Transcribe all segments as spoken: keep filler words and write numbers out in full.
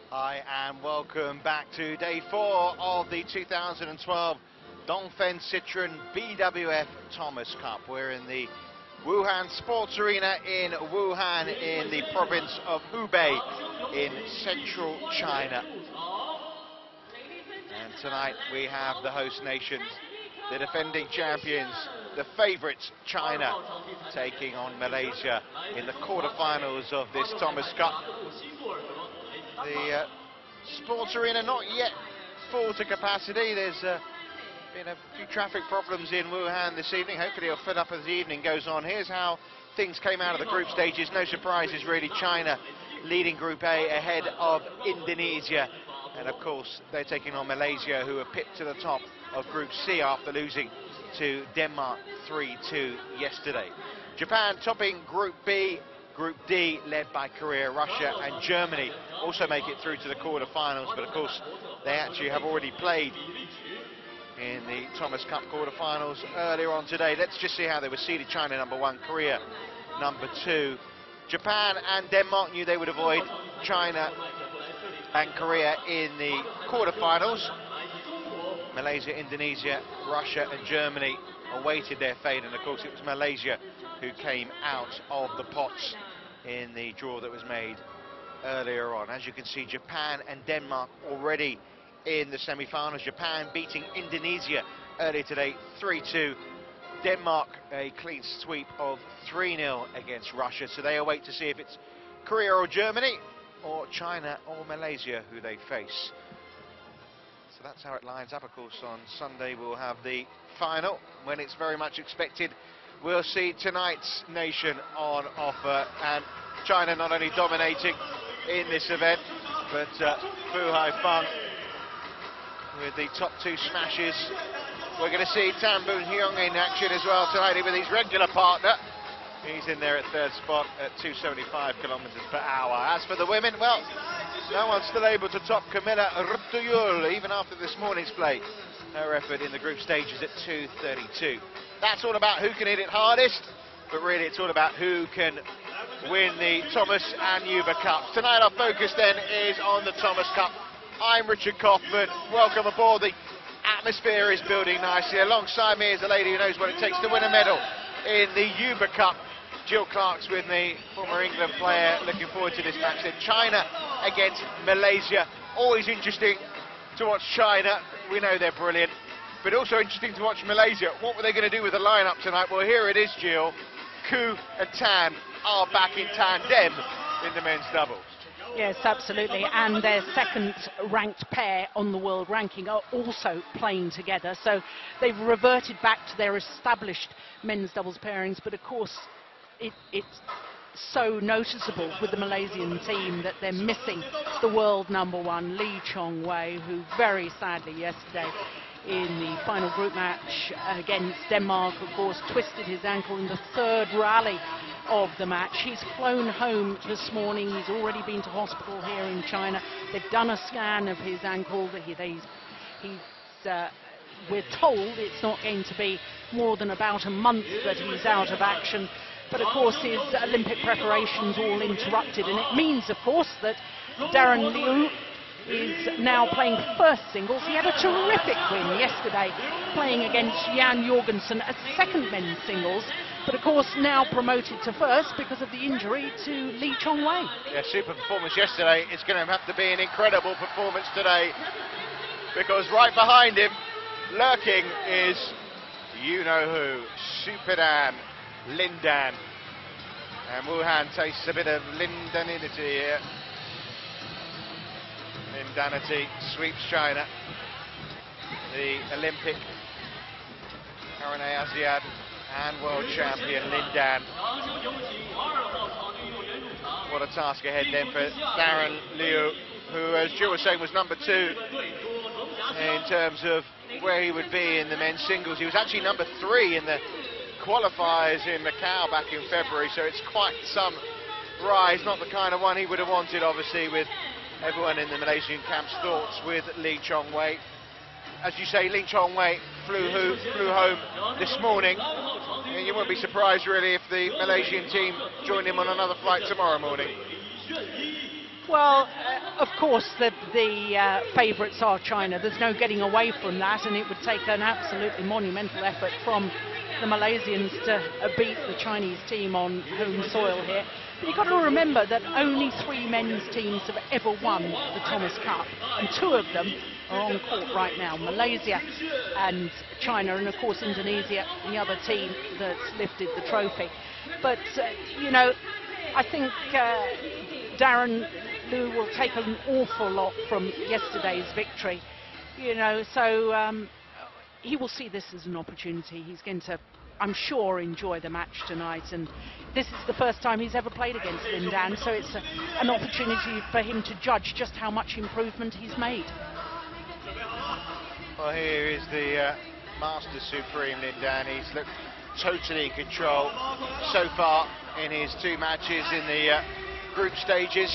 Hi and welcome back to day four of the two thousand twelve Dongfeng Citroën B W F Thomas Cup. We're in the Wuhan Sports Arena in Wuhan in the province of Hubei in central China. And tonight we have the host nations, the defending champions, the favourites China, taking on Malaysia in the quarterfinals of this Thomas Cup. The uh, sports arena not yet full to capacity. There's uh, been a few traffic problems in Wuhan this evening. Hopefully it'll fill up as the evening goes on. Here's how things came out of the group stages. No surprises really. China leading Group A ahead of Indonesia. And of course they're taking on Malaysia, who are pipped to the top of Group C after losing to Denmark three two yesterday. Japan topping Group B. Group D, led by Korea, Russia and Germany, also make it through to the quarterfinals, but of course they actually have already played in the Thomas Cup quarterfinals earlier on today. Let's just see how they were seeded. China number one, Korea number two. Japan and Denmark knew they would avoid China and Korea in the quarterfinals. Malaysia, Indonesia, Russia and Germany awaited their fate, and of course it was Malaysia who came out of the pots in the draw that was made earlier on. As you can see, Japan and Denmark already in the semi-finals. Japan beating Indonesia earlier today three two. Denmark a clean sweep of three nil against Russia, so they await to see if it's Korea or Germany or China or Malaysia who they face. So that's how it lines up. Of course, on Sunday we'll have the final, when it's very much expected we'll see tonight's nation on offer, and China not only dominating in this event, but uh, Fu Haifeng with the top two smashes. We're going to see Tan Boon Hyung in action as well tonight with his regular partner. He's in there at third spot at two seventy-five kilometers per hour. As for the women, well, no one's still able to top Camilla Ruptuyul, even after this morning's play. Her effort in the group stage is at two thirty-two. That's all about who can hit it hardest, but really it's all about who can win the Thomas and Uber Cups. Tonight our focus then is on the Thomas Cup. I'm Richard Kaufman. Welcome aboard. The atmosphere is building nicely. Alongside me is a lady who knows what it takes to win a medal in the Uber Cup. Jill Clark's with me, former England player. Looking forward to this match then. China against Malaysia. Always interesting to watch China. We know they're brilliant, but also interesting to watch Malaysia. What were they going to do with the lineup tonight? Well, here it is, Jill. Ku and Tan are back in tandem in the men's doubles. Yes, absolutely, and their second ranked pair on the world ranking are also playing together, so they've reverted back to their established men's doubles pairings, but of course it, it's so noticeable with the Malaysian team that they're missing the world number one, Lee Chong Wei, who very sadly yesterday in the final group match against Denmark, of course, twisted his ankle in the third rally of the match. He's flown home this morning. He's already been to hospital here in China. They've done a scan of his ankle. He, he's, he's, uh, we're told it's not going to be more than about a month that he's out of action. But of course his Olympic preparations all interrupted, and it means of course that Daren Liew is now playing first singles. He had a terrific win yesterday playing against Jan Jorgensen as second men's singles, but of course now promoted to first because of the injury to Lee Chong Wei. Yeah, super performance yesterday. It's going to have to be an incredible performance today, because right behind him, lurking, is you know who, Superdan Lindan. And Wuhan tastes a bit of Lindanity here. Lindanity sweeps China. The Olympic, current Asiad and world champion Lindan. What a task ahead then for Daren Liew, who, as Jill was saying, was number two in terms of where he would be in the men's singles. He was actually number three in the qualifiers in Macau back in February, so it's quite some rise. Not the kind of one he would have wanted, obviously, with everyone in the Malaysian camp's thoughts with Lee Chong Wei. As you say, Lee Chong Wei flew, ho flew home this morning, and you won't be surprised really if the Malaysian team join him on another flight tomorrow morning. Well, uh, of course, the, the uh, favourites are China. There's no getting away from that, and it would take an absolutely monumental effort from the Malaysians to uh, beat the Chinese team on home soil here. But you've got to remember that only three men's teams have ever won the Thomas Cup, and two of them are on court right now, Malaysia and China, and of course Indonesia, the other team that's lifted the trophy. But, uh, you know, I think uh, Daren Liew will take an awful lot from yesterday's victory, you know, so um, he will see this as an opportunity. He's going to, I'm sure, enjoy the match tonight, and this is the first time he's ever played against Lin Dan, so it's a, an opportunity for him to judge just how much improvement he's made. Well, here is the uh, Master Supreme Lin Dan. He's looked totally in control so far in his two matches in the uh, group stages,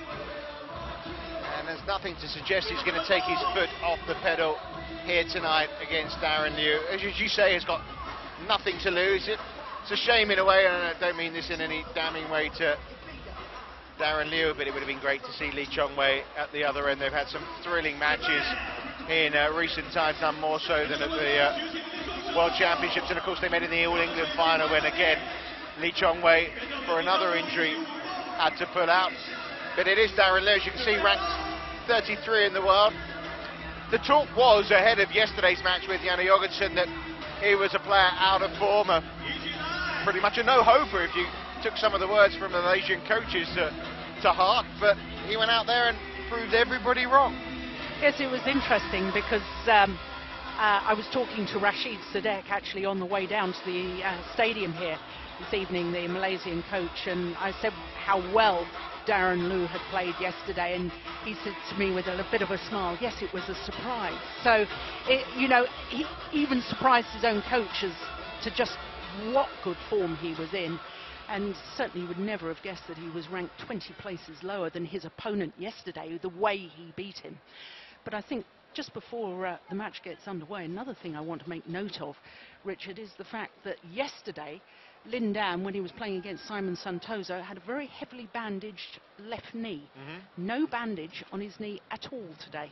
and there's nothing to suggest he's going to take his foot off the pedal here tonight against Daren Liew. As you say, he's got nothing to lose. It, it's a shame in a way, and I don't mean this in any damning way to Daren Liew, but it would have been great to see Lee Chong-wei at the other end. They've had some thrilling matches in uh, recent times, none more so than at the uh, World Championships, and of course they met in the All England final when again Lee Chong-wei, for another injury, had to pull out. But it is Daren Liew, as you can see, ranked thirty-three in the world. The talk was ahead of yesterday's match with Janne Jorgensen that he was a player out of form, a, pretty much a no-hoper if you took some of the words from the Malaysian coaches to, to heart, but he went out there and proved everybody wrong. Yes, it was interesting because um, uh, I was talking to Rashid Sadek actually on the way down to the uh, stadium here this evening, the Malaysian coach, and I said how well Daren Liew had played yesterday, and he said to me with a bit of a smile, yes, it was a surprise. So, it, you know, he even surprised his own coach as to just what good form he was in, and certainly would never have guessed that he was ranked twenty places lower than his opponent yesterday, the way he beat him. But I think just before uh, the match gets underway, another thing I want to make note of, Richard, is the fact that yesterday Lin Dan, when he was playing against Simon Santoso, had a very heavily bandaged left knee. Mm-hmm. No bandage on his knee at all today.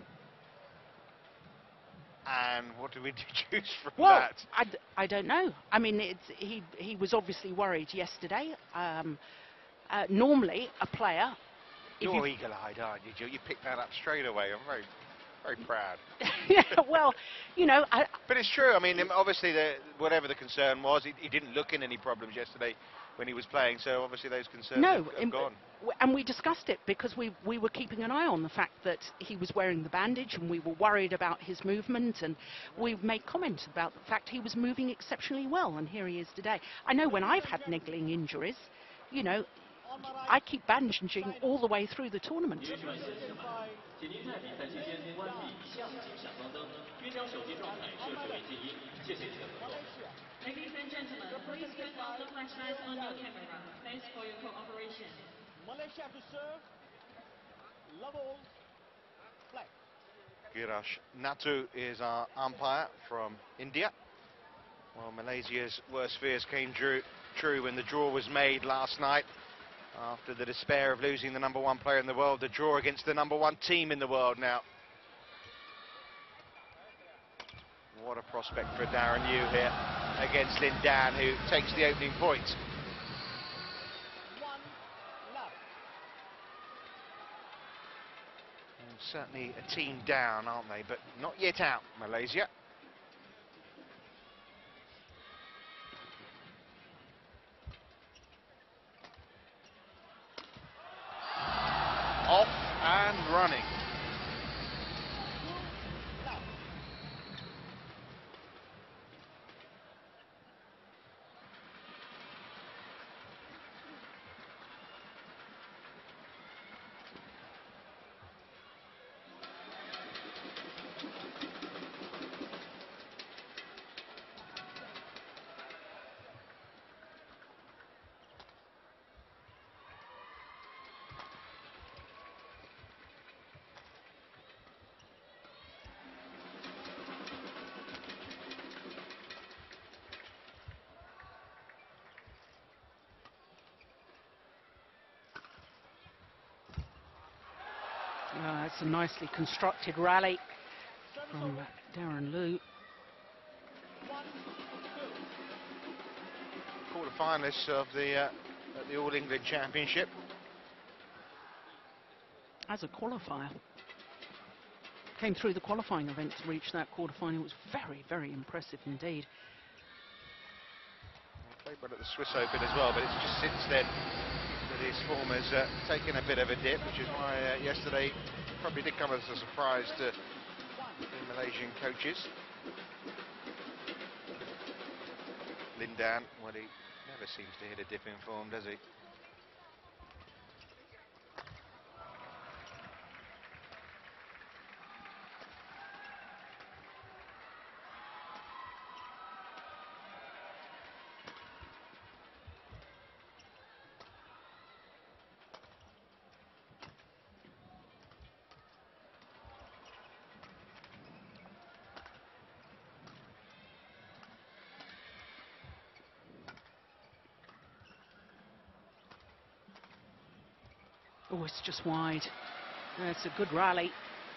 And what do we deduce from well, that? I, d I don't know. I mean, it's, he, he was obviously worried yesterday. Um, uh, normally, a player... You're eagle-eyed, aren't you, Jill? You picked that up straight away. I'm very... very proud. Yeah, well, you know... I, but it's true. I mean, obviously, the, whatever the concern was, he, he didn't look in any problems yesterday when he was playing, so obviously those concerns no, have, have in, gone. And we discussed it because we, we were keeping an eye on the fact that he was wearing the bandage, and we were worried about his movement, and we made comment about the fact he was moving exceptionally well, and here he is today. I know when I've had niggling injuries, you know, I keep bandaging all the way through the tournament. Ladies and gentlemen, please turn off the flashlights on your camera. Thanks for your cooperation. Malaysia to serve. Level. Play. Girash Natu is our umpire from India. Well, Malaysia's worst fears came true, true when the draw was made last night. After the despair of losing the number one player in the world, the draw against the number one team in the world now. What a prospect for Daren Liew here against Lin Dan, who takes the opening point. One love. And certainly a team down, aren't they? But not yet out, Malaysia. Off and running. Uh, it's a nicely constructed rally from Daren Liu. Quarter-finalists of the uh, at the All England Championship. As a qualifier, came through the qualifying event to reach that quarter-final. It was very, very impressive indeed. Played well at the Swiss Open as well, but it's just since then that his form has uh, taken a bit of a dip, which is why uh, yesterday probably did come as a surprise to the Malaysian coaches. Lindan, well, he never seems to hit a dip in form, does he? Oh, it's just wide. That's a good rally.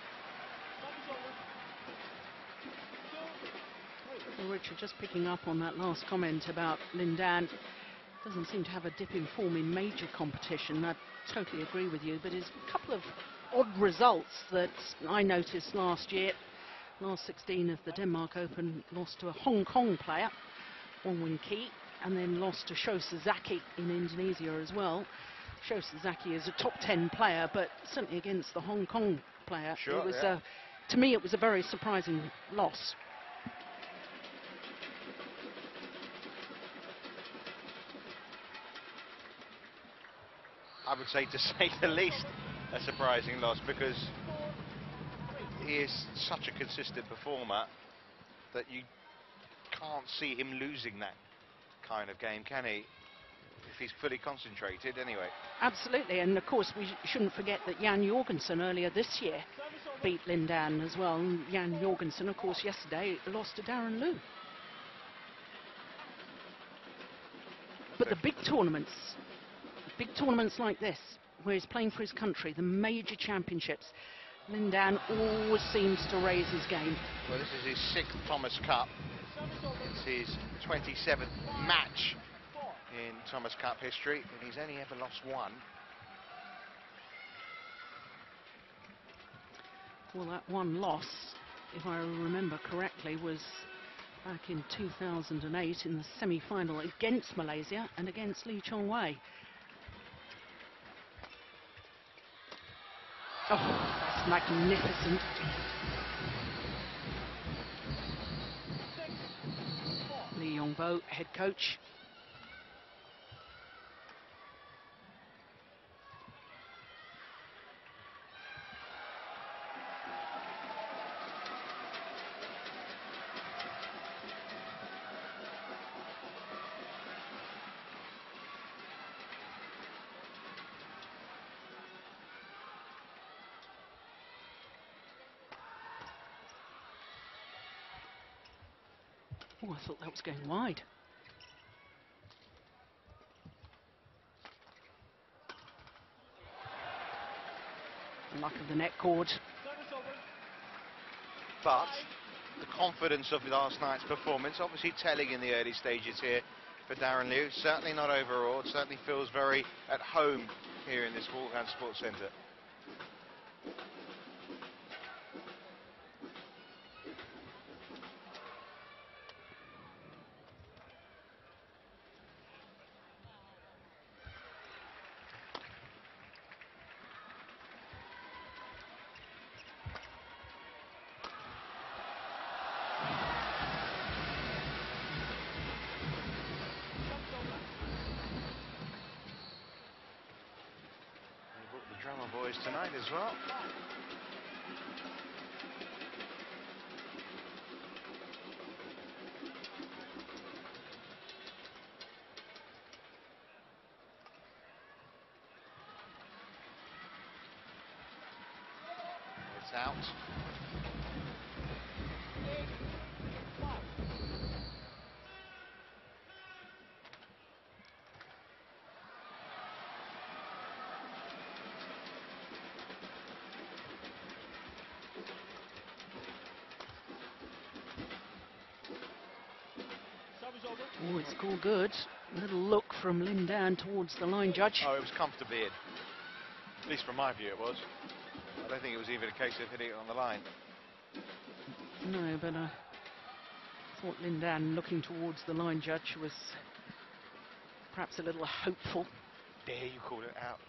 Well, Richard, just picking up on that last comment about Lindan, doesn't seem to have a dip in form in major competition. I totally agree with you, but there's a couple of odd results that I noticed last year. Last sixteen of the Denmark Open, lost to a Hong Kong player, Wong Wing Ki, and then lost to Sho Sasaki in Indonesia as well. Sho Sasaki is a top ten player, but certainly against the Hong Kong player, Sure, it was yeah. a, to me it was a very surprising loss. I would say, to say the least, a surprising loss, because he is such a consistent performer that you can't see him losing that kind of game, can he? If he's fully concentrated, anyway. Absolutely, and of course we sh shouldn't forget that Jan Jorgensen earlier this year beat Lindan as well. And Jan Jorgensen, of course, yesterday lost to Daren Liu. But the big tournaments, big tournaments like this, where he's playing for his country, the major championships, Lindan always seems to raise his game. Well, this is his sixth Thomas Cup. It's his twenty-seventh match in Thomas Cup history, and he's only ever lost one. Well, that one loss, if I remember correctly, was back in two thousand eight in the semi-final against Malaysia and against Lee Chong Wei. Oh, that's magnificent. Lee Yong-bo, head coach. Oh, I thought that was going wide. Luck of the net cord. But the confidence of last night's performance, obviously telling in the early stages here for Daren Liu. Certainly not overawed, certainly feels very at home here in this Wuhan Sports Centre. Drummer boys tonight as well. It's out. Oh, it's called good. A little look from Lin Dan towards the line judge. Oh, it was comfortably in. At least from my view it was. I don't think it was even a case of hitting it on the line. No, but I thought Lin Dan looking towards the line judge was perhaps a little hopeful. There, you called it out.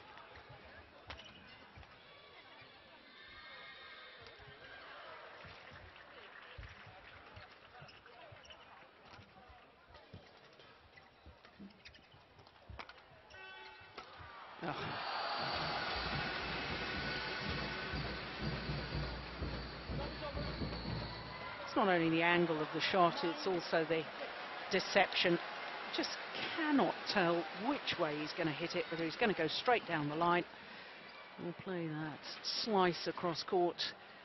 Oh. It's not only the angle of the shot, it's also the deception. Just cannot tell which way he's going to hit it, whether he's going to go straight down the line or play that slice across court.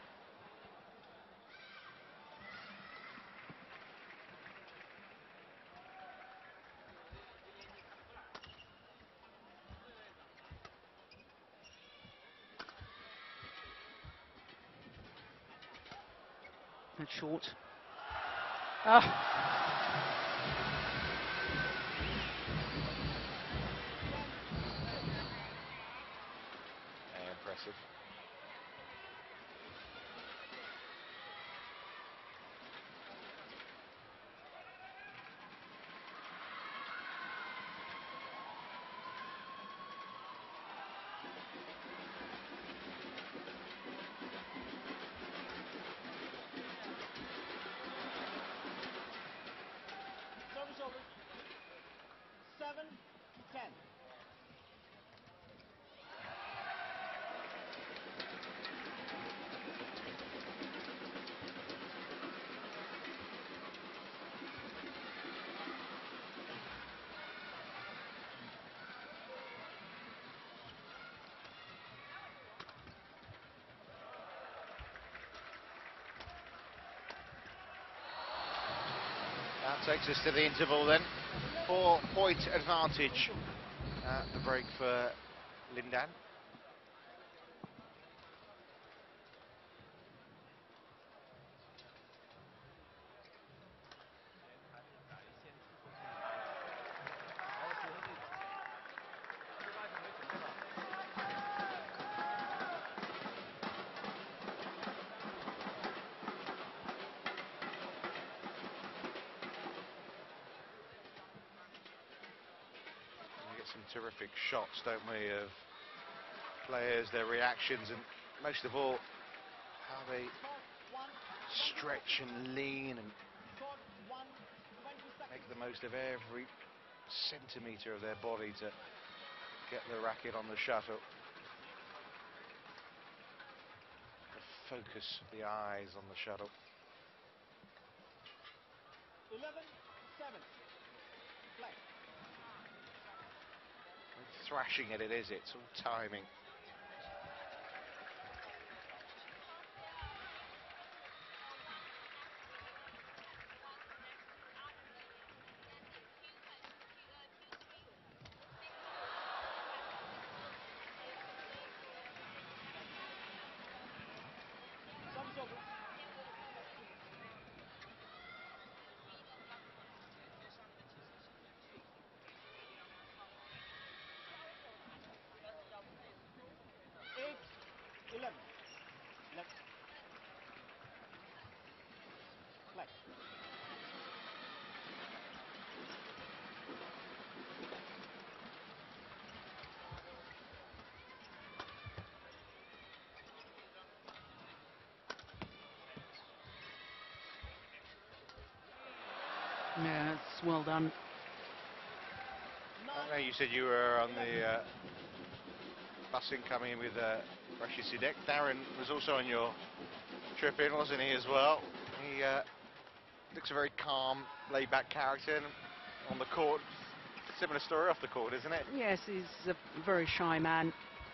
That's short. Oh. Impressive. Service over. Seven, ten. That takes us to the interval then. Four point advantage at the break for Lin Dan. Some terrific shots, don't we, of players, their reactions, and most of all, how they stretch and lean and make the most of every centimetre of their body to get the racket on the shuttle. The focus of the eyes on the shuttle. Eleven, seven. Play. Thrashing at it, is it? It's all timing. Service over. Eight, eleven. Left. Play. Yeah, it's well done. I know you said you were on the uh, busing coming in with uh, Rashid Sidek. Daren was also on your trip in, wasn't he, as well? He uh, looks a very calm, laid-back character, and on the court, similar story off the court, isn't it? Yes, he's a very shy man.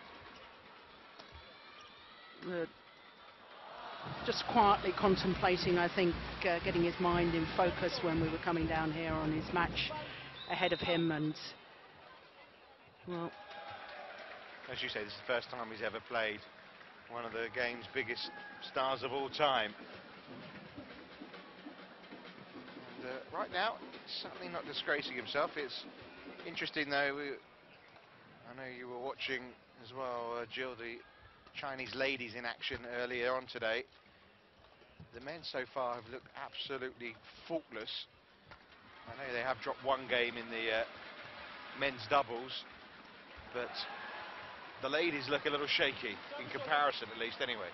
Uh, just quietly contemplating, I think, uh, getting his mind in focus when we were coming down here on his match ahead of him, and well, as you say, this is the first time he's ever played one of the game's biggest stars of all time. uh, right now, certainly not disgracing himself. It's interesting though, we, I know you were watching as well, uh, Jill, the Chinese ladies in action earlier on today. The men so far have looked absolutely faultless. I know they have dropped one game in the uh, men's doubles, but the ladies look a little shaky, in comparison at least anyway.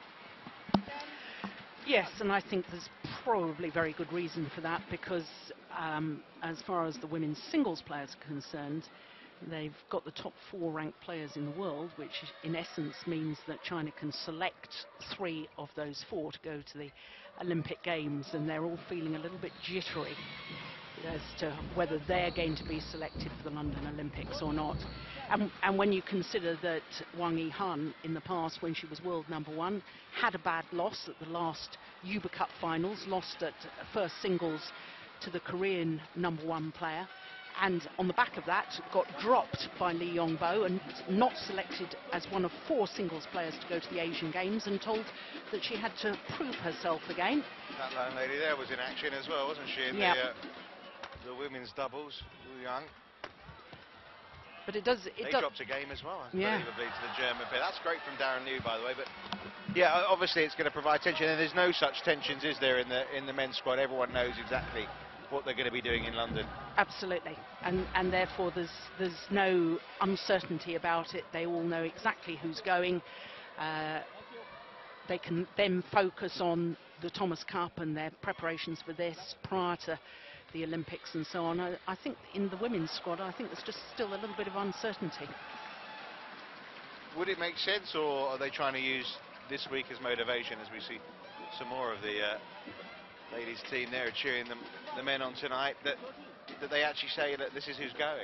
Yes, and I think there's probably very good reason for that, because um, as far as the women's singles players are concerned, they've got the top four ranked players in the world, which in essence means that China can select three of those four to go to the Olympic Games, and they're all feeling a little bit jittery as to whether they're going to be selected for the London Olympics or not. And, and when you consider that Wang Yihan in the past, when she was world number one, had a bad loss at the last Uber Cup finals, lost at first singles to the Korean number one player, and on the back of that got dropped by Lee Yong-bo and not selected as one of four singles players to go to the Asian Games, and told that she had to prove herself again. That young lady there was in action as well, wasn't she, in Yep. the, uh, the women's doubles, Wu Yang. But it does... It They does, dropped a game as well, Yeah. unbelievably, to the German pair. That's great from Daren Liu, by the way, but yeah, obviously it's going to provide tension, and there's no such tensions, is there, in the in the men's squad? Everyone knows exactly what they're going to be doing in London. Absolutely, and and therefore there's there's no uncertainty about it. They all know exactly who's going. Uh, they can then focus on the Thomas Cup and their preparations for this prior to the Olympics and so on. I, I think in the women's squad, I think there's just still a little bit of uncertainty. Would it make sense, or are they trying to use this week as motivation, as we see some more of the uh, ladies team there cheering them, the men on tonight, that that they actually say that this is who's going?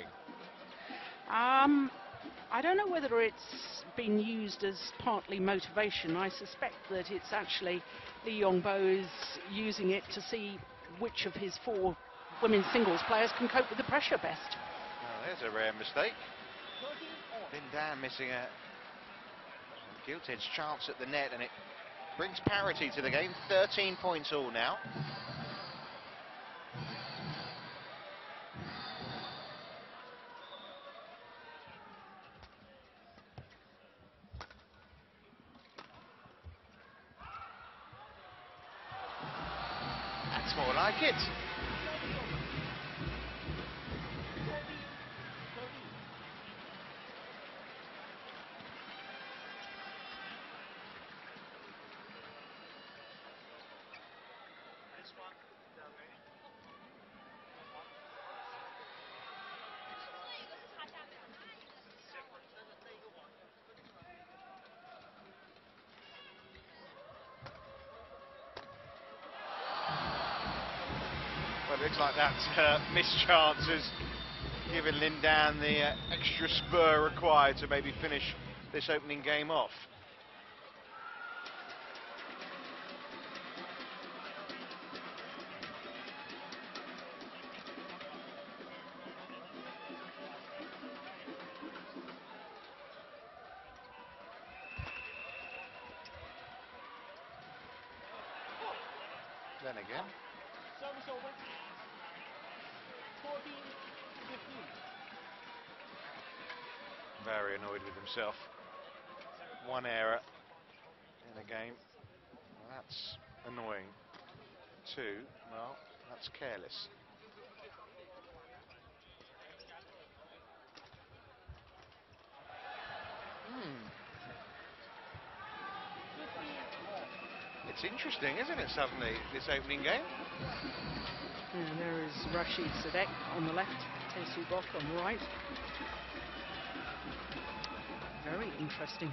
Um, I don't know whether it's been used as partly motivation. I suspect that it's actually Lee Yong-bo is using it to see which of his four women's singles players can cope with the pressure best. Oh, there's a rare mistake. Lin Dan missing a gilt-edged chance at the net, and it brings parity to the game. thirteen points all now. That's more like it. Well, it looks like that uh, missed chance has given Lin Dan the uh, extra spur required to maybe finish this opening game off. Then again. Service over. fourteen fifteen. Very annoyed with himself. One error in a game. Well, that's annoying. Two, well, that's careless. Hmm. It's interesting, isn't it, suddenly, this opening game? And there is Rashid Sadek on the left, Tae-Soo Bok on the right. Very interesting.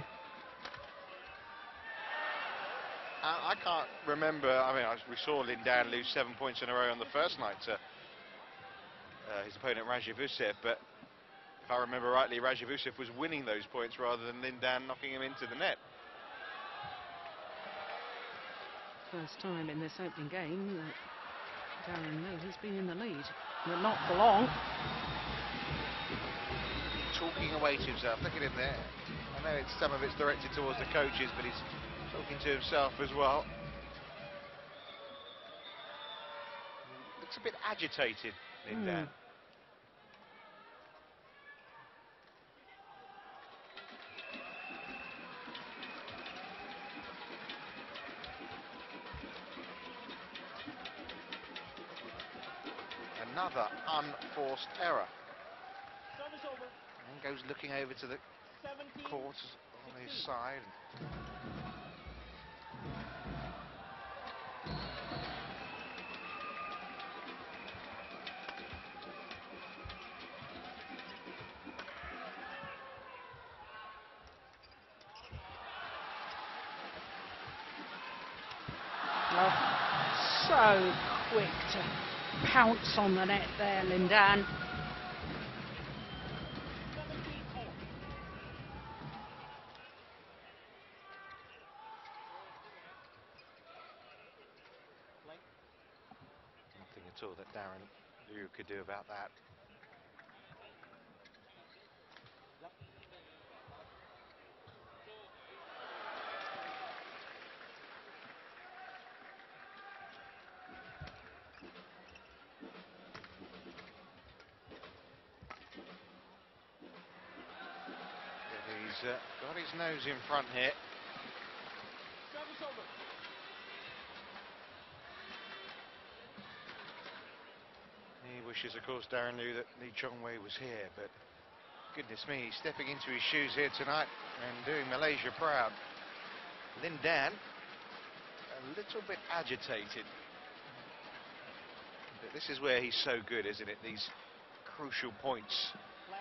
I, I can't remember, I mean, I, we saw Lin Dan lose seven points in a row on the first night to uh, his opponent Rajavusev, but if I remember rightly, Rajavusev was winning those points rather than Lin Dan knocking him into the net. First time in this opening game that Daren Liu has been in the lead, but not for long. Talking away to himself, look at him there. I know it's some of it's directed towards the coaches, but he's talking to himself as well. Looks a bit agitated, Lin Dan. Mm. Another unforced error. Service over. And goes looking over to the seventeen. court on his side. Oh, so quick to pounce on the net there, Lin Dan. seventeen all. Play. Nothing at all that Daren Liu could do about that. Yep. He's uh, got his nose in front here. Service over. He wishes, of course, Daren Liu, that Lee Chong-wei was here, but goodness me, he's stepping into his shoes here tonight and doing Malaysia proud. Lin Dan, a little bit agitated. But this is where he's so good, isn't it? These crucial points. Play.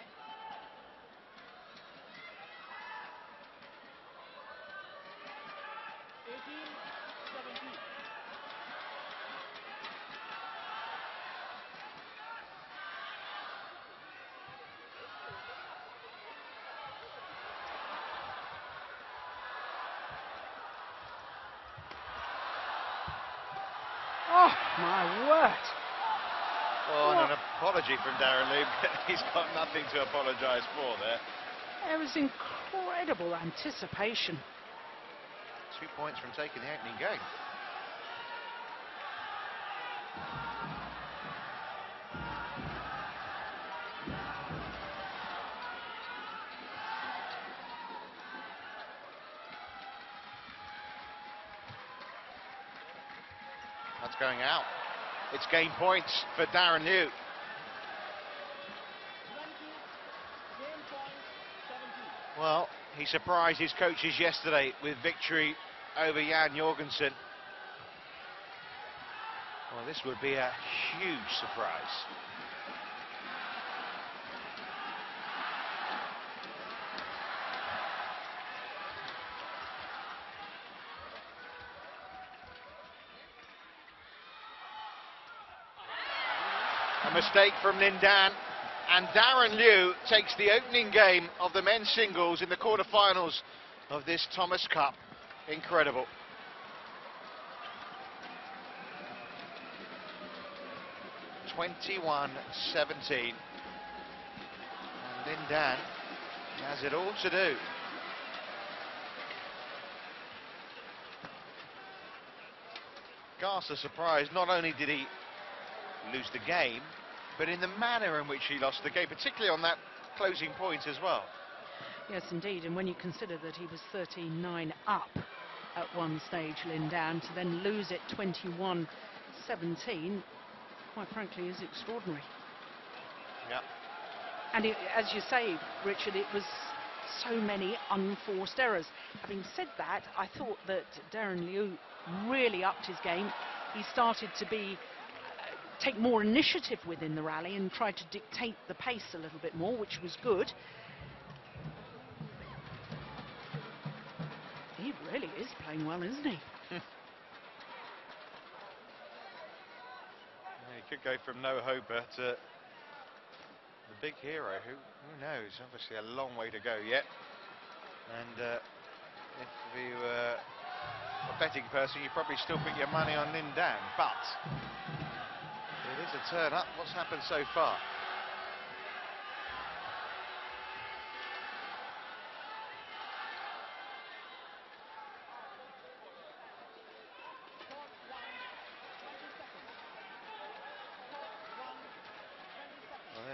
eighteen seventeen. Oh, my word. Oh, and an apology from Daren Liu, but he's got nothing to apologise for there. There was incredible anticipation. Two points from taking the opening game. That's going out. It's game points for Daren Liu. twenty. Game point. seventeen. Well, he surprised his coaches yesterday with victory over Jan Jorgensen. Well, this would be a huge surprise. A mistake from Lin Dan, and Daren Liu takes the opening game of the men's singles in the quarterfinals of this Thomas Cup. Incredible. twenty-one seventeen. And Lin Dan has it all to do. Garza surprised. Not only did he lose the game, but in the manner in which he lost the game, particularly on that closing point as well. Yes, indeed, and when you consider that he was thirteen nine up at one stage, Lin Dan, to then lose it twenty-one seventeen, quite frankly, is extraordinary. Yeah. And it, as you say, Richard, it was so many unforced errors. Having said that, I thought that Daren Liu really upped his game. He started to be take more initiative within the rally and try to dictate the pace a little bit more, which was good. He really is playing well, isn't he? Yeah, he could go from no hoper to the big hero. Who, who knows? Obviously a long way to go yet. And uh, if you were a betting person, you'd probably still put your money on Lin Dan, but it is a turn up. What's happened so far?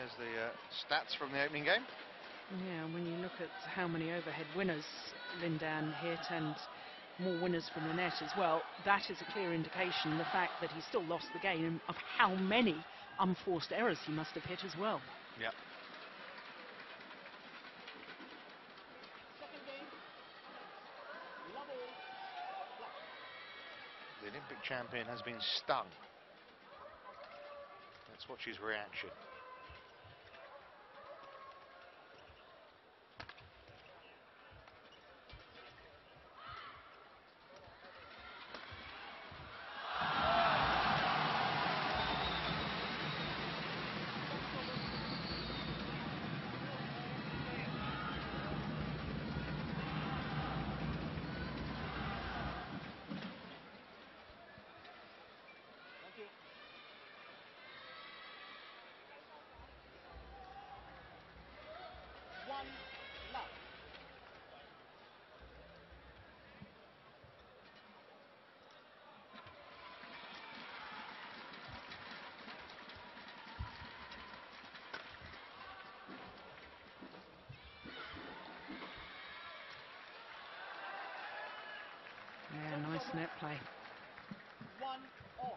There's the uh, stats from the opening game. Yeah, when you look at how many overhead winners Lindan hit and more winners from the net as well, that is a clear indication, the fact that he still lost the game, of how many unforced errors he must have hit as well. Yep. Second game. Level. Black. The Olympic champion has been stung. Let's watch his reaction. Thank you. One love. Yeah, nice net play. One all.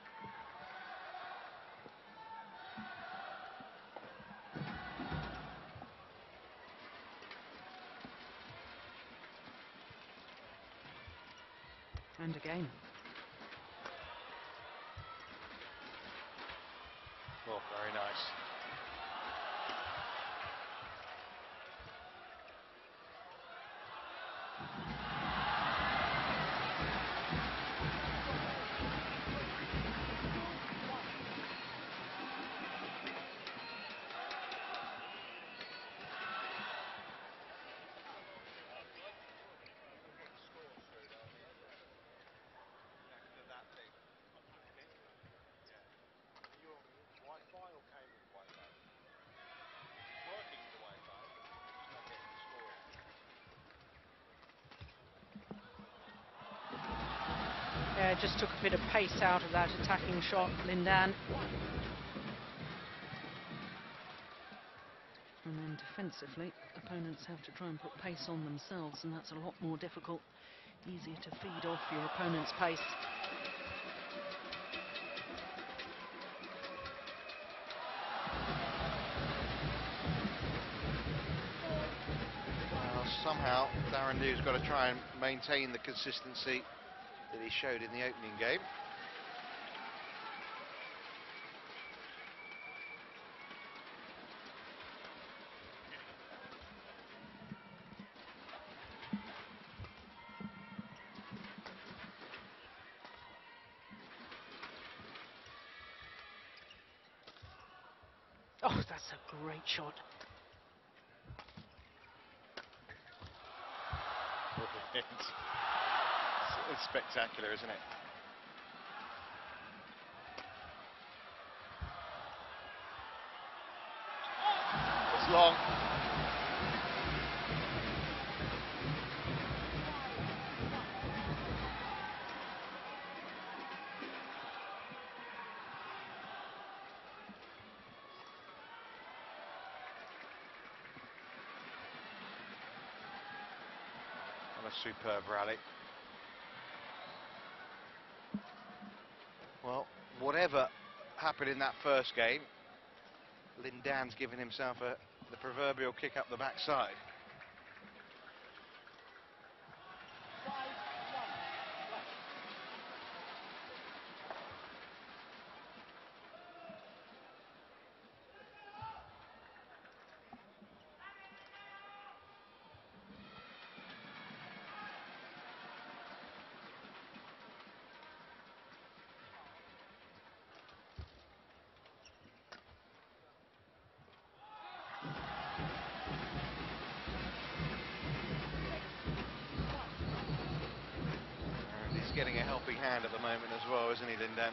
And again. Oh, very nice. Yeah, just took a bit of pace out of that attacking shot, Lindan. And then defensively, opponents have to try and put pace on themselves, and that's a lot more difficult. Easier to feed off your opponent's pace. Well, somehow Daren Liew's got to try and maintain the consistency that he showed in the opening game. Oh, that's a great shot. It's, it's spectacular, isn't it? It's long. And a superb rally. Well, whatever happened in that first game, Lindan's given himself a, the proverbial kick up the backside. Five one. Black. And he's getting a helping hand at the moment as well, isn't he, Lindan?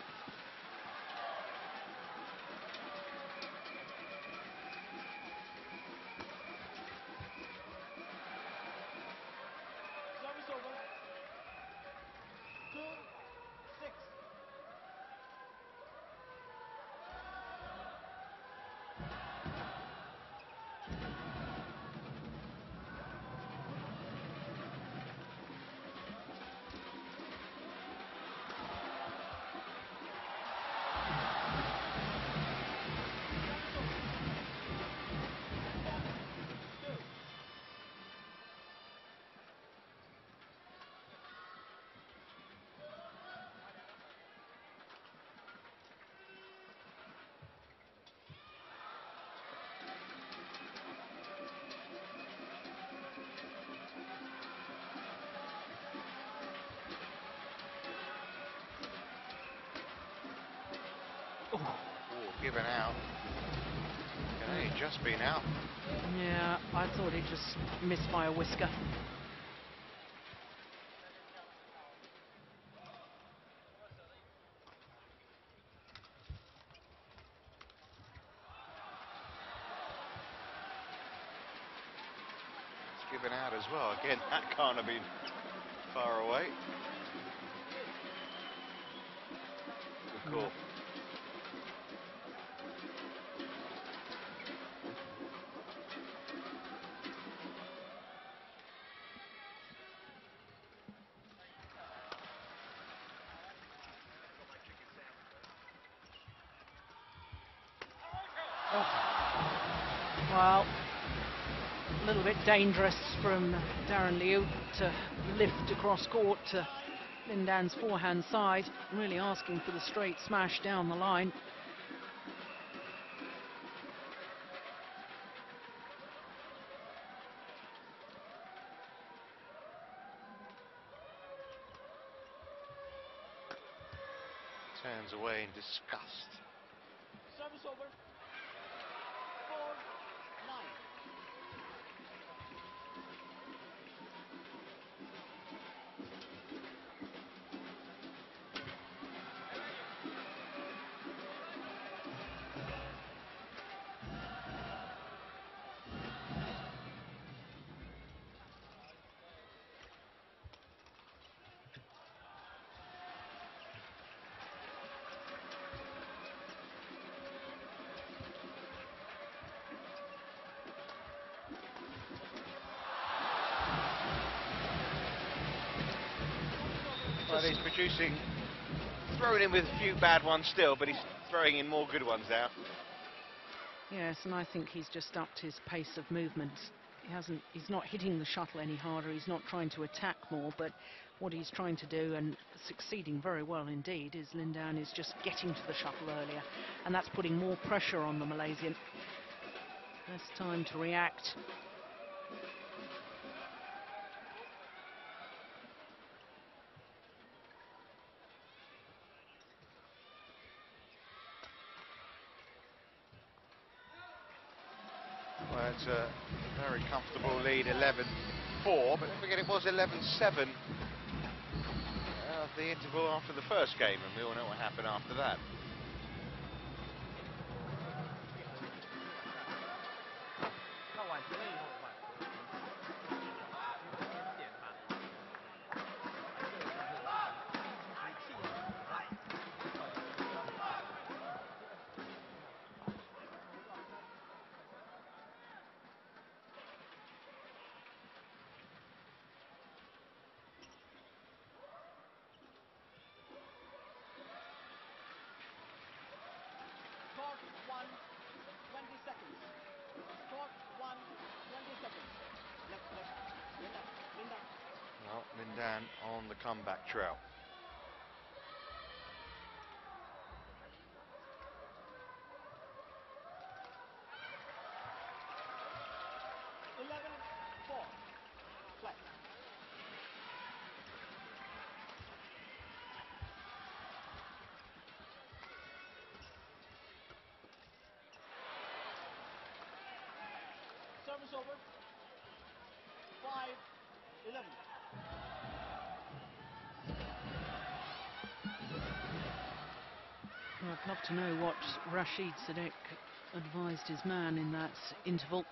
Service over. Two six. Oh. Oh, given out. Okay, just been out. Yeah, I thought it just missed by a whisker. It's given out as well. Again, that can't have been far away. Good call. Well, a little bit dangerous from Darren Liew to lift across court to Lin Dan's forehand side, really asking for the straight smash down the line. Turns away in disgust. Service over. Four, nine. Well, he's producing, throwing in with a few bad ones still, but he's throwing in more good ones now. Yes, and I think he's just upped his pace of movement. He hasn't, he's not hitting the shuttle any harder, he's not trying to attack more, but what he's trying to do, and succeeding very well indeed, is Lin Dan is just getting to the shuttle earlier, and that's putting more pressure on the Malaysian. Less time to react. Well, it's a very comfortable lead, eleven four, but don't forget it was eleven seven uh, the interval after the first game, and we all know what happened after that. Clock one, twenty seconds. Clock one, twenty seconds. Left, left. Linda, Linda. Well, Lin Dan on the comeback trail. eleven four. Flat. Service over. five eleven. Well, I'd love to know what Rashid Sadek advised his man in that interval.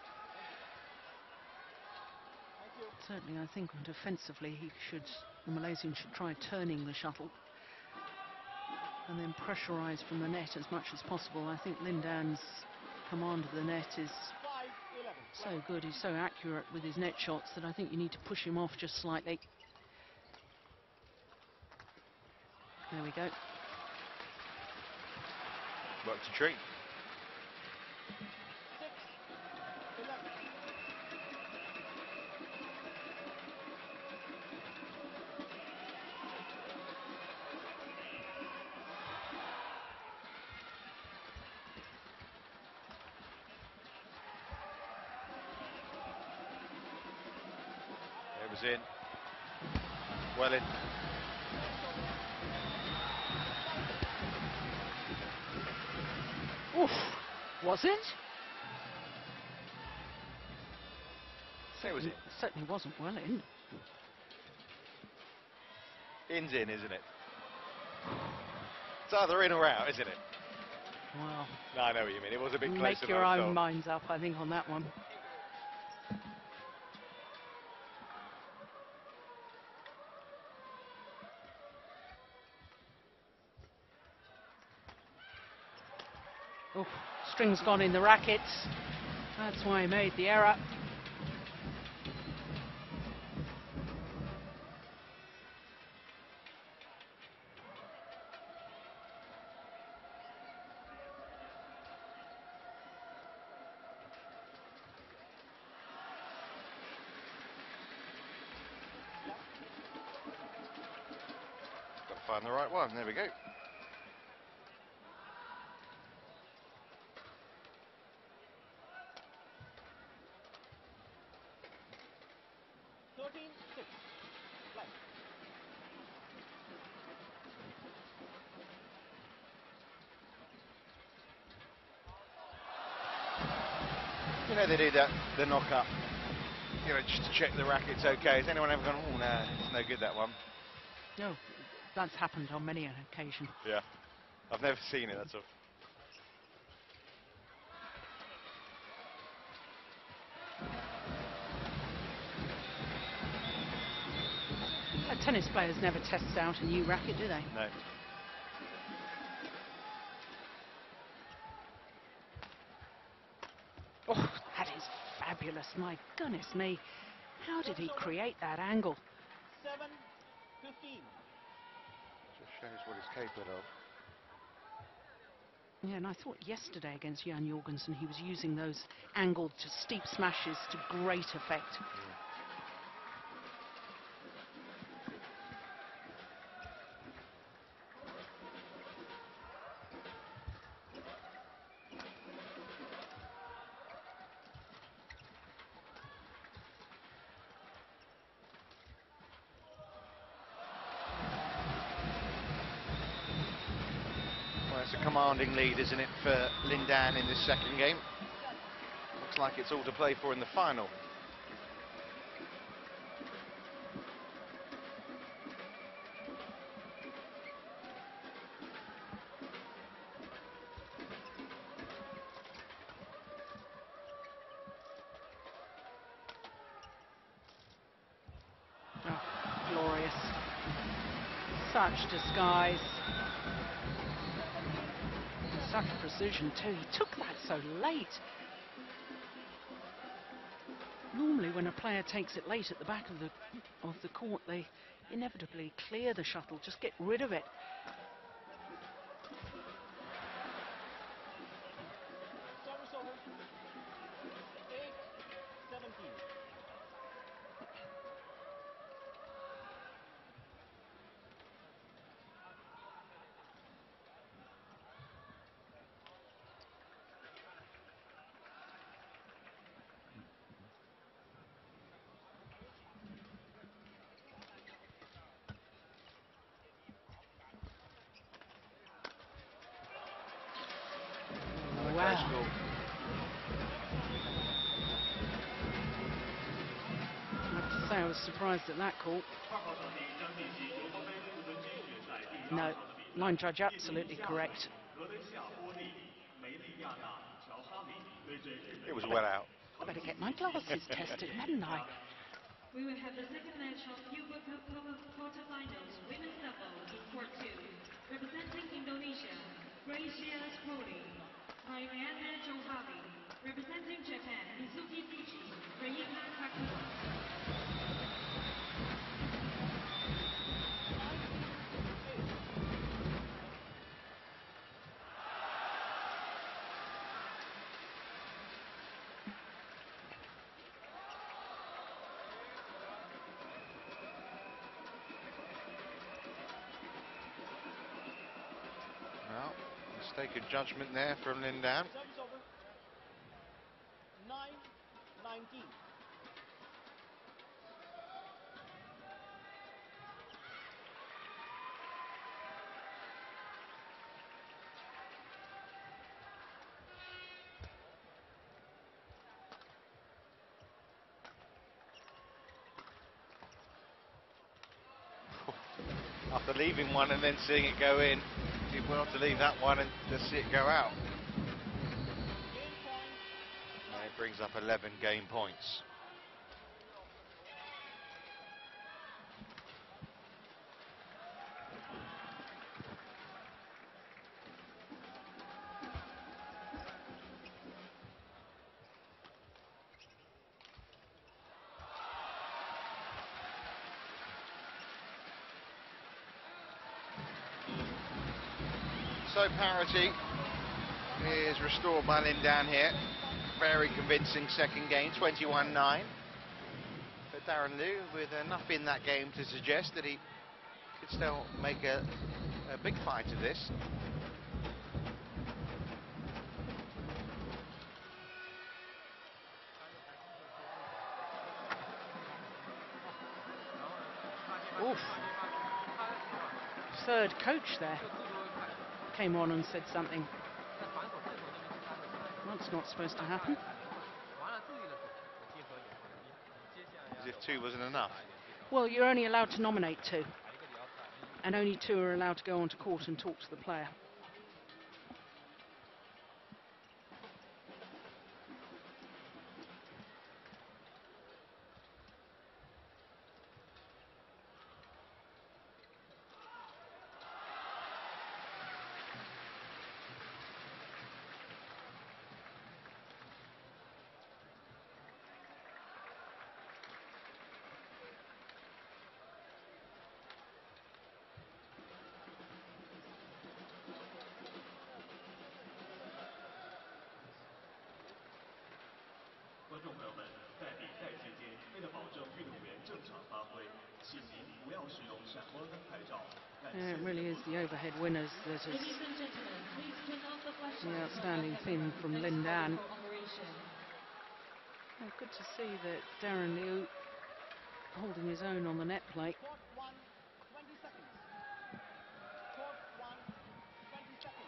Thank you. Certainly, I think defensively he should, the Malaysian should try turning the shuttle and then pressurise from the net as much as possible. I think Lin Dan's command of the net is five eleven. so good, he's so accurate with his net shots that I think you need to push him off just slightly. There we go. Worked a treat. six eleven. It was in. Well in. Oof. Was it? So was it? Certainly wasn't well in. In's in, isn't it? It's either in or out, isn't it? Well, No, I know what you mean. It was a bit closer make than your I own thought. minds up, I think, on that one. Oof, string's gone in the rackets. That's why he made the error. Got to find the right one. There we go. thirteen six. Left. You know they do that, the knock-up. You know, just to check the racket's okay. Has anyone ever gone, oh, no, it's no good, that one? No, that's happened on many an occasion. Yeah. I've never seen it, that's all. Uh, tennis players never test out a new racket, do they? No. Oh, that is fabulous. My goodness me. How did he create that angle? seven fifteen. Just shows what he's capable of. Yeah, and I thought yesterday against Jan Jorgensen he was using those angled to steep smashes to great effect. Well, it's a commanding lead, isn't it, for Lindan in this second game? Looks like it's all to play for in the final. Oh, glorious. Such disguise. Such precision too. He took that so late. Normally when a player takes it late at the back of the of the court, they inevitably clear the shuttle, just get rid of it. Service over. eight seventeen. Wow. Close I have to say I was surprised at that call. No, line judge absolutely correct. It was well out. I better get my glasses tested, hadn't I? We will have the second match of Cuba Cup quarterfinals, women's double in court two. Representing Indonesia, Gracia Sproli. Mariana Johavi. Representing Japan, Mizuki Fuji. Reika Takuma. Well, mistaken judgment there from Lindan. Service over. nine nineteen. leaving one and then seeing it go in. Did well to leave that one and just see it go out. And it brings up eleven game points. So parity is restored by Lin Dan here. Very convincing second game, twenty-one nine. But Daren Liew with enough in that game to suggest that he could still make a, a big fight of this. Oof. Third coach there came on and said something. That's not supposed to happen. As if two wasn't enough. Well, you're only allowed to nominate two. And only two are allowed to go onto court and talk to the player. Yeah, it really is the overhead winners that is the outstanding thing from Lin Dan. Oh, good to see that Daren Liew holding his own on the net plate. Court one, twenty seconds. Court one, twenty seconds.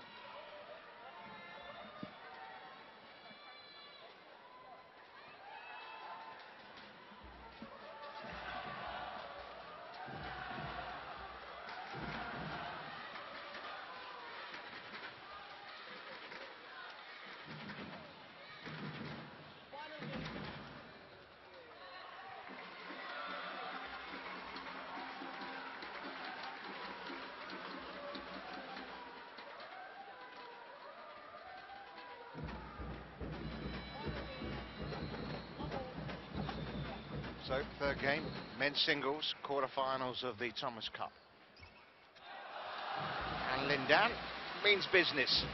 So, third game, men's singles, quarterfinals of the Thomas Cup. And Lin Dan means business.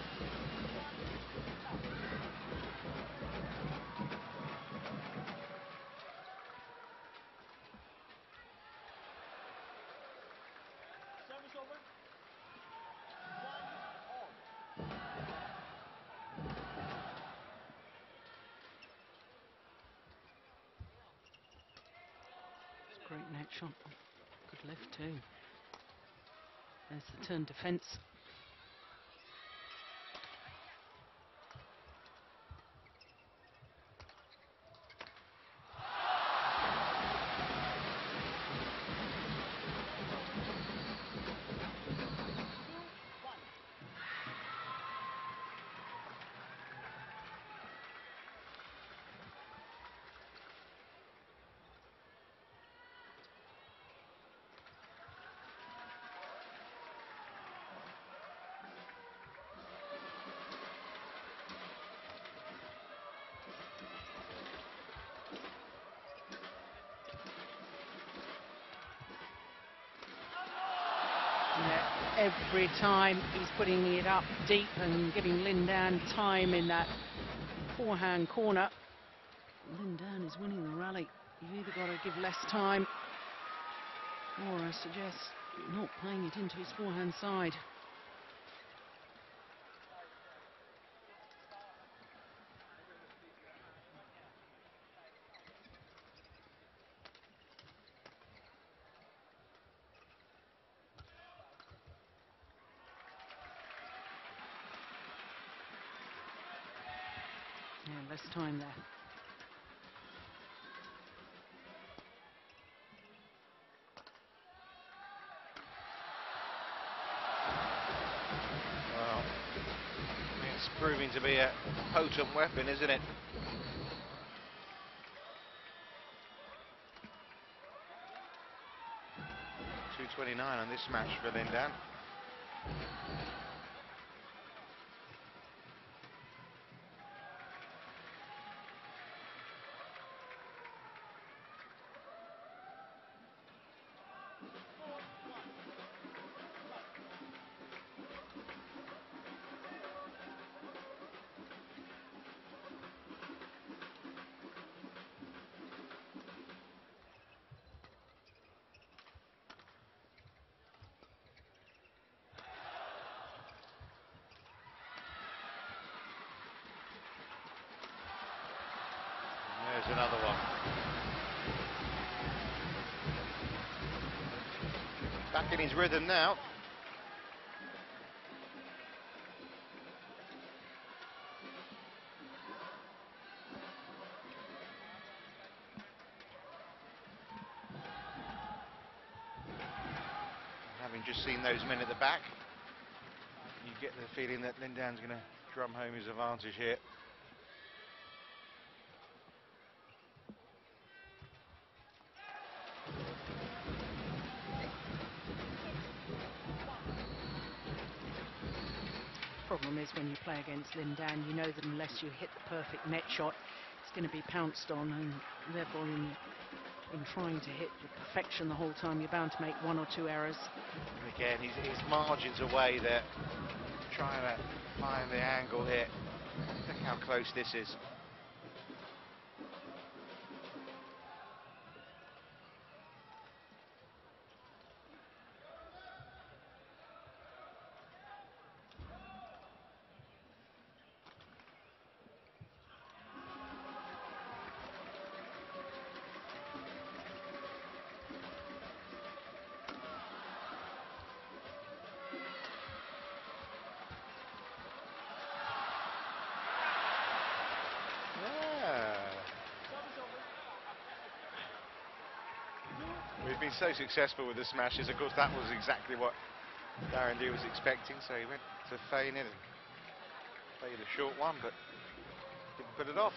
Service over. One all. Great net shot. Good lift too. There's the turn defence. Every time he's putting it up deep and giving Lin Dan time in that forehand corner. Lin Dan is winning the rally. You've either got to give less time or I suggest not playing it into his forehand side. Yeah, less time there. proving to be a potent weapon, isn't it? two twenty-nine on this match for Lindan. There's another one. Back in his rhythm now. Having just seen those men at the back, you get the feeling that Lindan's going to drum home his advantage here. Problem is when you play against Lindan, you know that unless you hit the perfect net shot, it's going to be pounced on, and therefore in, in trying to hit the perfection the whole time, you're bound to make one or two errors. Again, his, his margins away there, trying to find the angle here. Look how close this is. We've been so successful with the smashes. Of course, that was exactly what Daren D was expecting, so he went to feign it and played a short one, but didn't put it off.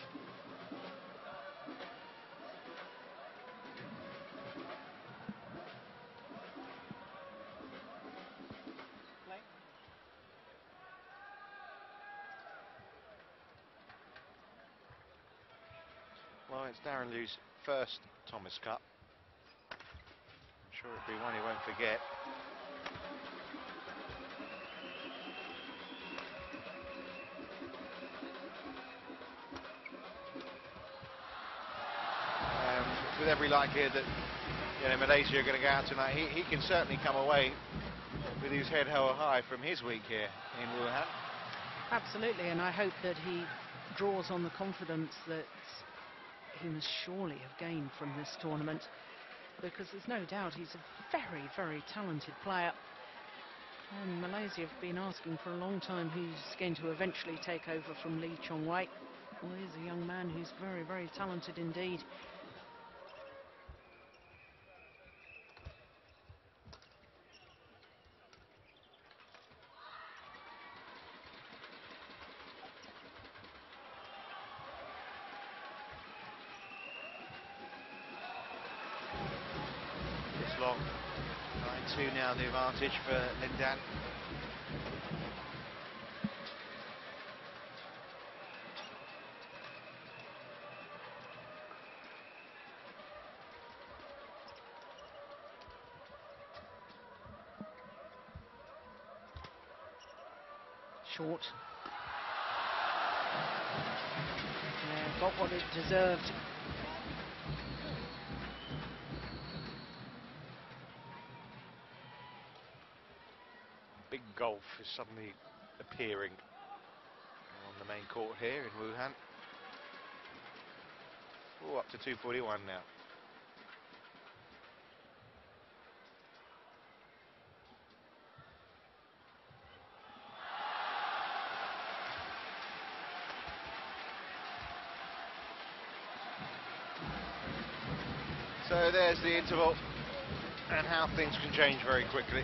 Well, it's Daren Liew's first Thomas Cup. I'm sure it'll be one he won't forget. Um, with every likelihood that you know, Malaysia are going to go out tonight, he, he can certainly come away with his head held high from his week here in Wuhan. Absolutely, and I hope that he draws on the confidence that he must surely have gained from this tournament, because there's no doubt he's a very, very talented player. And Malaysia have been asking for a long time who's going to eventually take over from Lee Chong-wei. Well, here's a young man who's very, very talented indeed. Long. nine two now the advantage for Lindan. Short. Yeah, got what it deserved. Big golf is suddenly appearing on the main court here in Wuhan. Oh, up to two forty-one now. So there's the interval, and how things can change very quickly.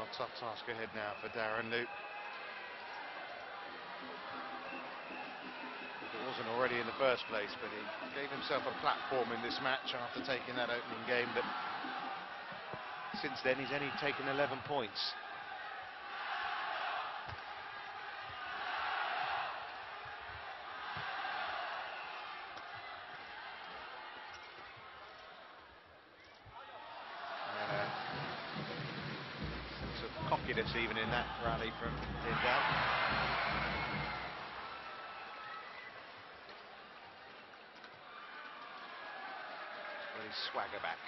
a tough task ahead now for Daren Liew. If it wasn't already in the first place, but he gave himself a platform in this match after taking that opening game. But since then, he's only taken eleven points. Cockiness even in that rally from Lindow. Got his swagger back.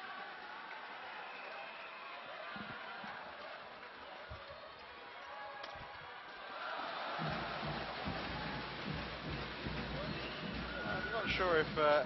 I'm not sure if uh,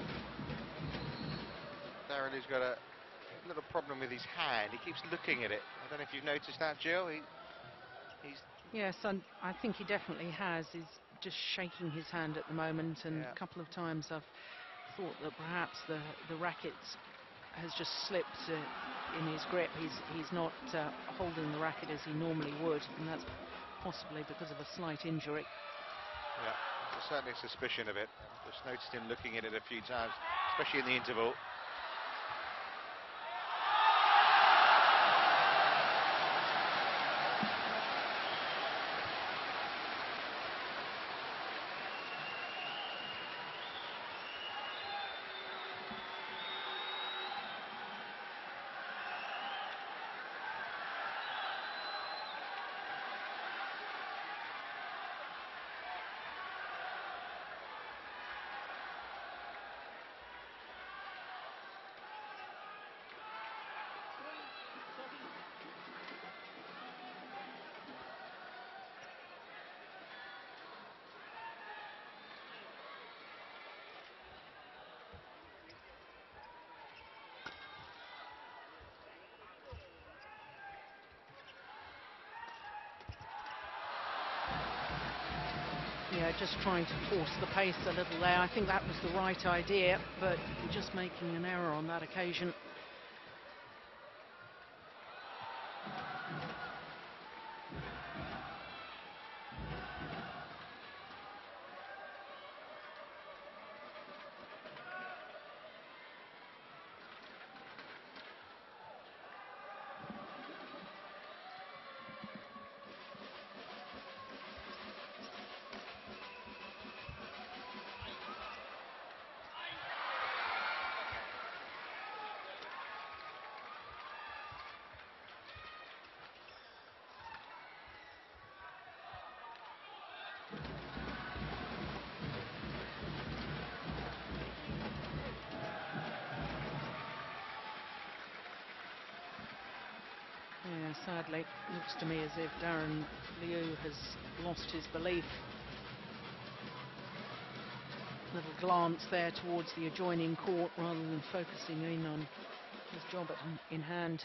Daren has got a little problem with his hand. He keeps looking at it. I don't know if you've noticed that, Jill. He, he's yes, and I think he definitely has. He's just shaking his hand at the moment, and Yeah. a couple of times I've thought that perhaps the the racket has just slipped uh, in his grip. He's he's not uh, holding the racket as he normally would, and that's possibly because of a slight injury. Yeah, there's certainly a suspicion of it. I've just noticed him looking at it a few times, especially in the interval. Yeah, just trying to force the pace a little there. I think that was the right idea, but just making an error on that occasion. Yeah, sadly, it looks to me as if Daren Liew has lost his belief. Little glance there towards the adjoining court rather than focusing in on his job at, in hand.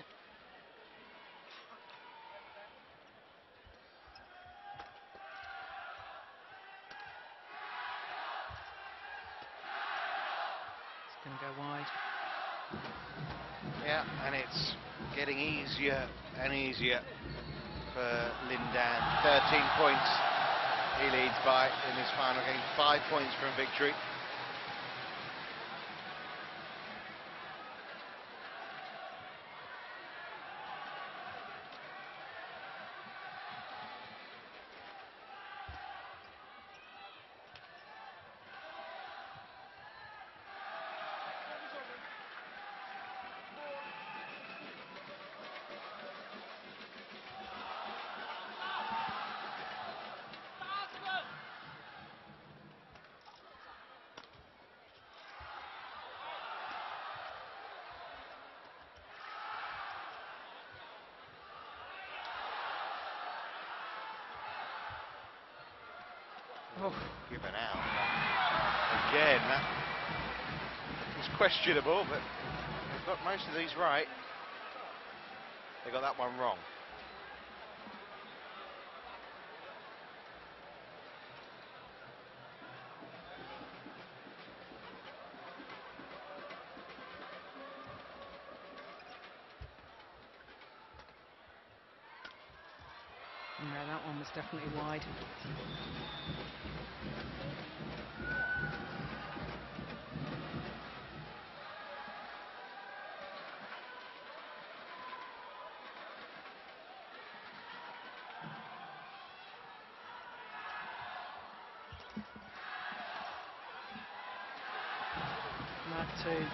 It's going to go wide. Yeah, and it's getting easier and easier for Lindan. thirteen points he leads by in this final game, five points from victory. Oh, given out. Again, that was questionable, but they've got most of these right. They got that one wrong. was definitely wide. Mark two.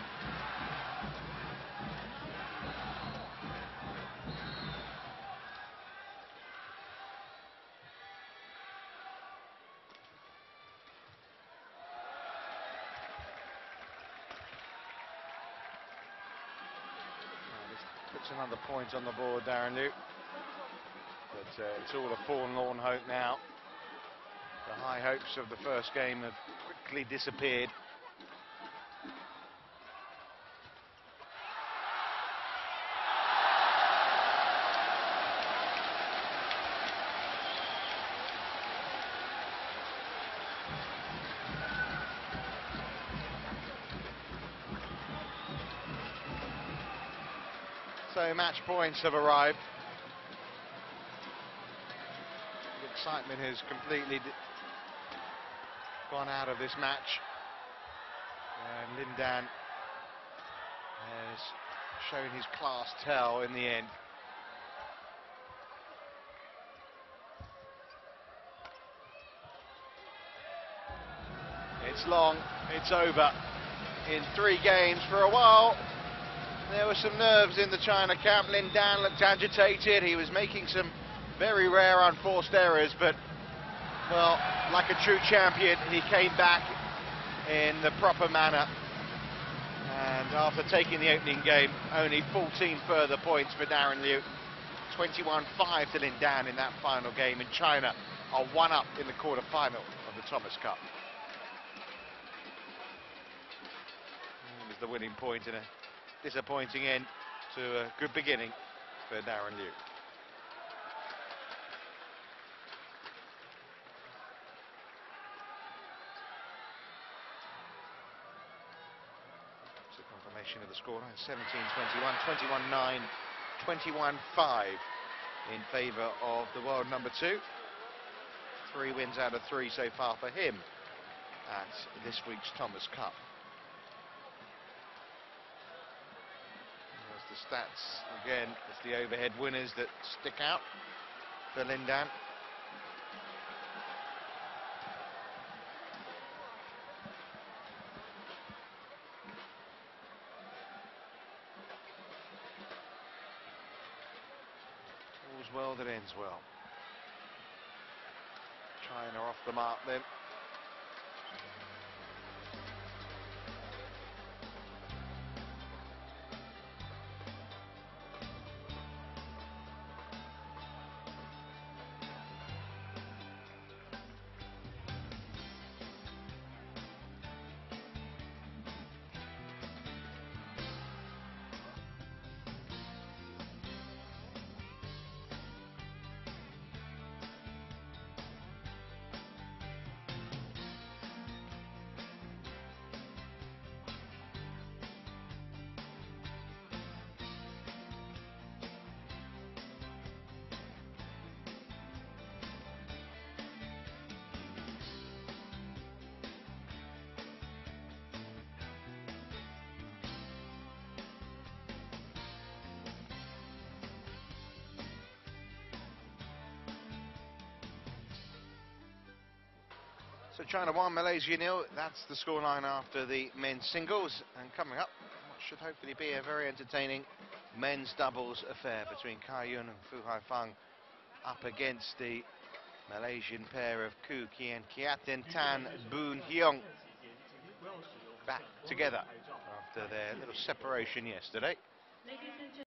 Puts another point on the board, Daren Liew. But uh, it's all a forlorn hope now. The high hopes of the first game have quickly disappeared. So match points have arrived. The excitement has completely gone out of this match. And Lin Dan has shown his class tell in the end. It's long, it's over in three games. For a while there were some nerves in the China camp. Lin Dan looked agitated. He was making some very rare unforced errors, but, well, like a true champion, he came back in the proper manner. And after taking the opening game, only fourteen further points for Daren Liew. twenty-one five to Lin Dan in that final game, and China are one up in the quarter-final of the Thomas Cup. It was the winning point in a disappointing end to a good beginning for Daren Liew. So confirmation of the scoreline: seventeen twenty-one, twenty-one nine, twenty-one five in favour of the world number two. Three wins out of three so far for him at this week's Thomas Cup. The stats again, it's the overhead winners that stick out for Lin Dan. All's well that ends well. China off the mark then. So China one, Malaysia nil. That's the scoreline after the men's singles. And coming up, what should hopefully be a very entertaining men's doubles affair between Kai Yun and Fu Haifeng, up against the Malaysian pair of Koo Kian Kiat and Tan Boon Hyung, back together after their little separation yesterday.